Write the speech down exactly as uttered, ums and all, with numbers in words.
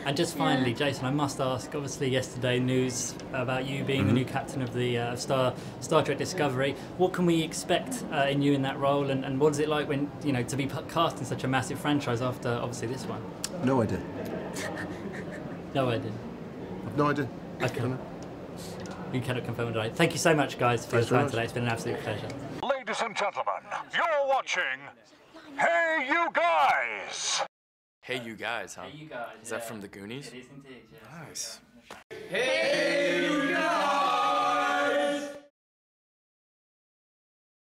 And just finally, yeah. Jason, I must ask, obviously yesterday news about you being mm-hmm. the new captain of the uh, Star Star Trek Discovery. What can we expect uh, in you in that role, and, and what is it like when, you know, to be cast in such a massive franchise after, obviously, this one? No idea. No idea. No idea. Okay. You cannot confirm or deny. Thank you so much, guys, for your time today. It's been an absolute pleasure. Ladies and gentlemen, you're watching Hey You Guys! Hey You Guys, huh? Hey You Guys, Is yeah. that from the Goonies? It is indeed, yeah. Nice. Hey!